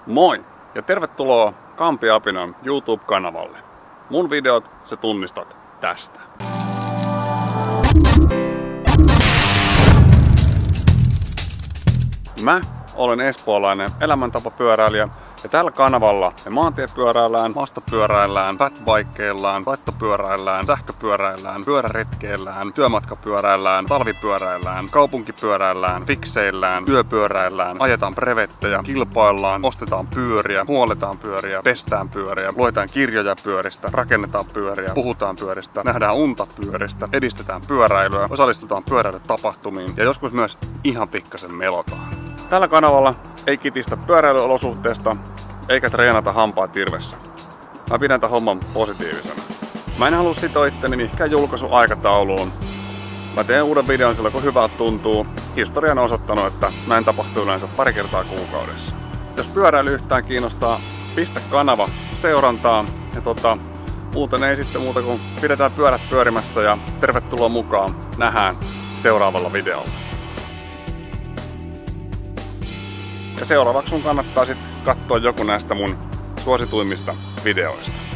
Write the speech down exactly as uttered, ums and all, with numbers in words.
Moi ja tervetuloa Kampi Apinan YouTube-kanavalle. Mun videot sä tunnistat tästä. Mä olen espoolainen elämäntapapyöräilijä ja tällä kanavalla me maantiepyöräillään, maastopyöräillään, fatbikeillaan, laittopyöräillään, sähköpyöräillään, pyöräretkeillään, työmatkapyöräillään, talvipyöräillään, kaupunkipyöräillään, fikseillään, työpyöräillään, ajetaan brevettejä, kilpaillaan, ostetaan pyöriä, huoletaan pyöriä, pestään pyöriä, luetaan kirjoja pyöristä, rakennetaan pyöriä, puhutaan pyöristä, nähdään unta pyöristä, edistetään pyöräilyä, osallistutaan pyöräilytapahtumiin ja joskus myös ihan pikkasen melotaan. Tällä kanavalla ei kitistä pyöräilyolosuhteesta eikä treenata hampaat tirvessä. Mä pidän tämän homman positiivisena. Mä en halua sitoa itteni mihinkään julkaisuaikatauluun. Mä teen uuden videon silloin kun hyvältä tuntuu. Historia on osoittanut, että näin tapahtuu yleensä pari kertaa kuukaudessa. Jos pyöräily yhtään kiinnostaa, pistä kanava seurantaan. Ja tota, muuten ei sitten muuta kuin pidetään pyörät pyörimässä ja tervetuloa mukaan. Nähdään seuraavalla videolla. Ja seuraavaksi sun kannattaa sitten katsoa joku näistä mun suosituimmista videoista.